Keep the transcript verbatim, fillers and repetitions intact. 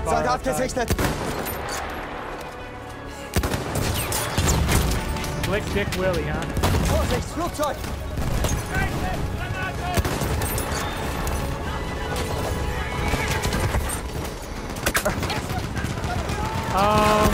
Soldat gesichtet! Slick Dick Willie, huh? Vorsicht, Flugzeug! Oh